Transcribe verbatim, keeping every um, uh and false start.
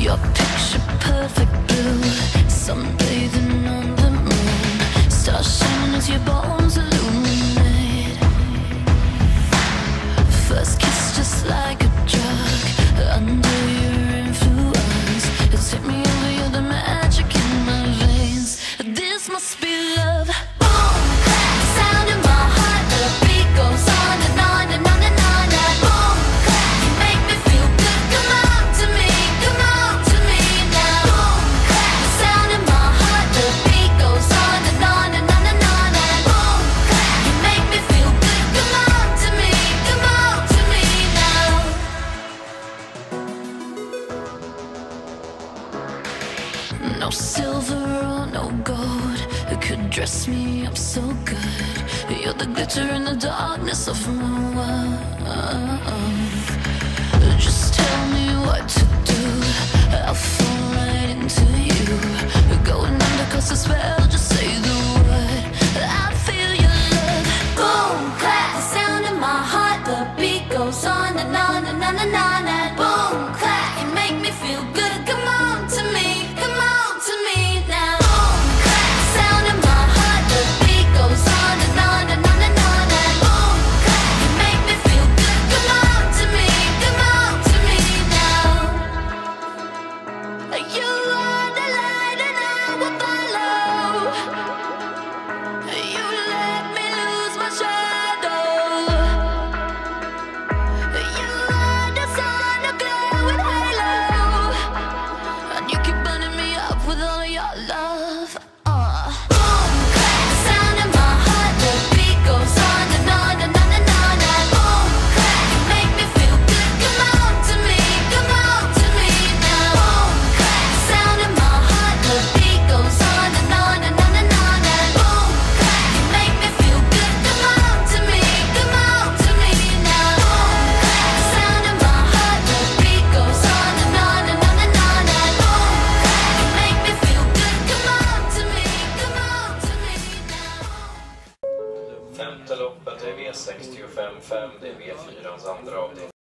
Your picture perfect blue, sunbathing on the moon, stars shining as your bones illuminate. First kiss just like a drug, under your influence. You take me over, you're the magic in my veins. This must be love. Boom, clap, sound in my heart, the beat goes on and on and on and on. And boom, clap, you make me feel good. Come on to me, come on to me now. Boom, clap, sound in my heart, the beat goes on and on and on and on. And boom, clap, you make me feel good. Come on to me, come on to me now. No silver or no gold could dress me up so good. You're the glitter in the darkness of my world. Just tell me what to do, I'll fall right into you. Going under cause I spell, just say the word, I feel your love. Boom, clap, the sound in my heart, the beat goes on and on and on and on. And boom, clap, you make me feel good. Come on to me, come on to me now. Boom, clap, sound in my heart, the beat goes on and on and on and on. And boom, clap, you make me feel good. Come on to me, come on to me now. You are the light and I will follow. You let me lose my shadow. You are the sun, a glowing halo, and you keep burning me up with all your love. Uh. Boom, clap, sound in my heart, the beat goes on and on and on and on. And boom, clap, you make me feel good. Come on to me, come on to me now. Boom, clap, sound in my heart, the beat goes on and on and on and on. And boom, clap, you make me feel good. Come on to me, come on to me now. Boom, clap, sound in my heart, the beat goes on and on and on and on. And boom, clap, you make me feel good. Come on to me, come on to me now. Femte loppet är V sextiofem fem, det är V fyrans andra avdelning.